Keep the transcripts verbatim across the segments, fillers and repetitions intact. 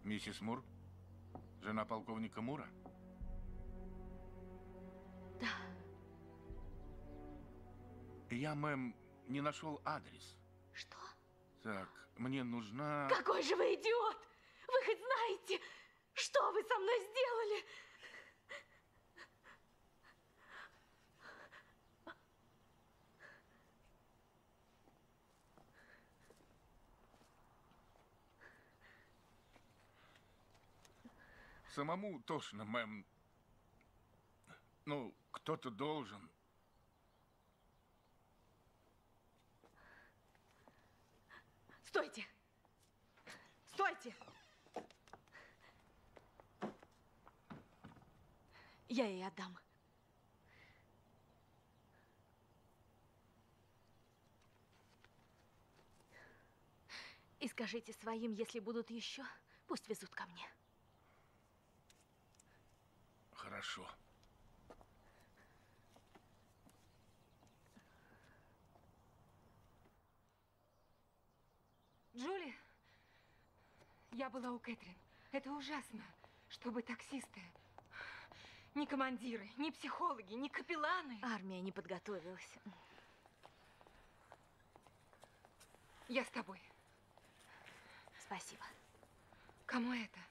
Миссис Мур? Жена полковника Мура? Да. Я, мэм, не нашел адрес. Что? Так, мне нужна... Какой же вы идиот! Вы хоть знаете, что вы со мной сделали? Самому тошно, мэм. Ну, кто-то должен. Стойте! Стойте! Я ей отдам. И скажите своим, если будут еще, пусть везут ко мне. Хорошо. Джули, я была у Кэтрин. Это ужасно, чтобы таксисты, ни командиры, ни психологи, ни капелланы. Армия не подготовилась. Я с тобой. Спасибо. Кому это?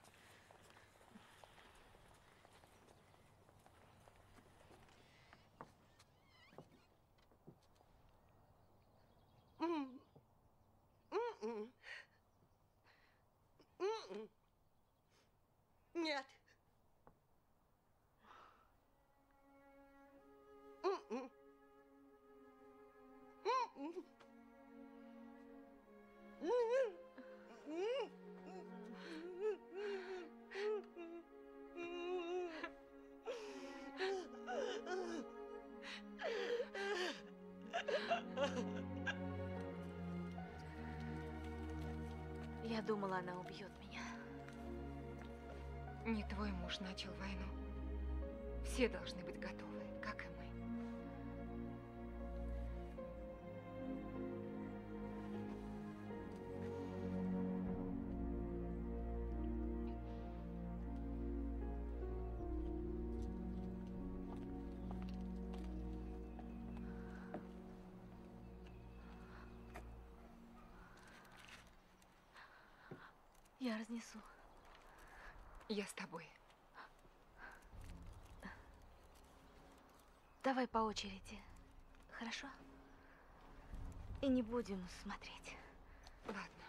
Нет. Я думала, она убьет меня. Не твой муж начал войну. Все должны быть готовы, как и мы. Я разнесу. Я с тобой. Давай по очереди. Хорошо? И не будем смотреть. Ладно.